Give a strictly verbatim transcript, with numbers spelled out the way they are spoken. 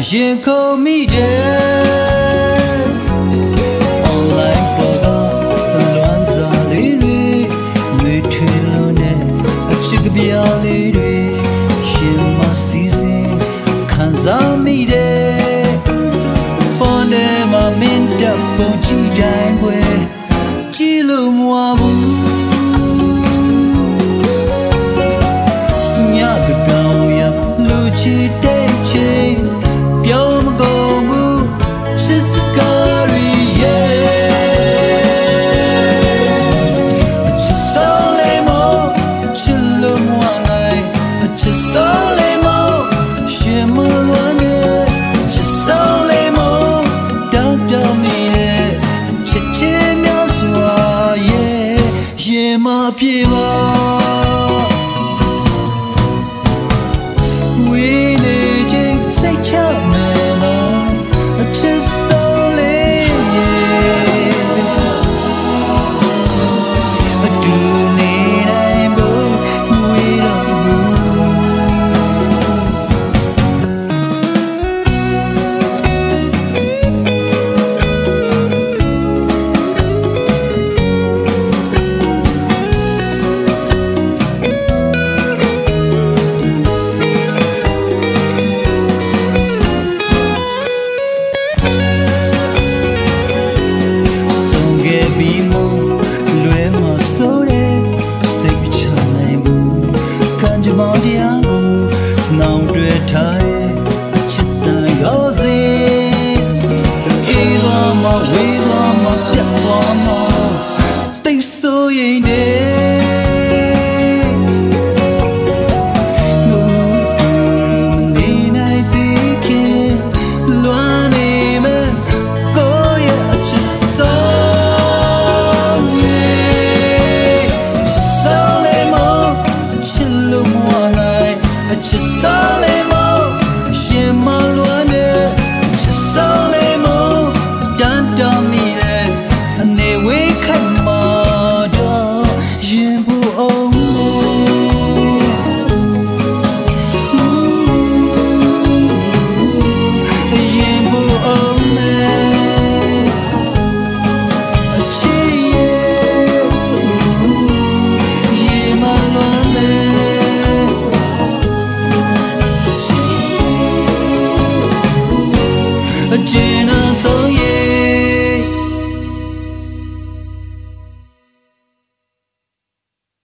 ရင်ခုန်မိတယ် online ပေါ်ကအလွမ်းစားလေးတွေတွေထွေလို့နဲ့အချစ်ကပြားလေးတွေရှင်မစီစဉ်ခံစားမိတယ်ဖုန်းထဲမှာမင်းတပ်ပုံကြည့်တိုင်းွယ်ကြည့်လို့မဝဘူးညတကောင်ရလူချစ်တဲ့ချိန်ပြောမကုန်ဘူးရှစ်စကားရီရဲ့အချစ်ဆုံးလေးမချစ်လို့မဝနိုင်အချစ်ဆုံးလေးမရှင်မလွမ်းရဲ့ချစ်ဆုံးလေးမတောင်းတမိရဲ့ချစ်ချင်းများစွာရဲ့ရင်မပြေပါဝေးနေခြင်းစိတ်ချမယ်နော်အချစ်ဆုံးလေးအတူနေနိုင်ဖို့မဝေးတော့ဘူးမောင်တရားကိုနောင်တွေ့ထားရဲ့အချစ်တန်ရောစေအေးတော်မဝေးတော်မပြတ်တော်မတိတ်ဆိုရင်တည်းငူတူနေနိုင်သေးခင်လွမ်းနေမယ်ကိုယ့်ရဲ့အချစ်ဆုံးရဲ့စောင်းလေးမချစ်လို့မဝနိုင်အချစ်ဆုံး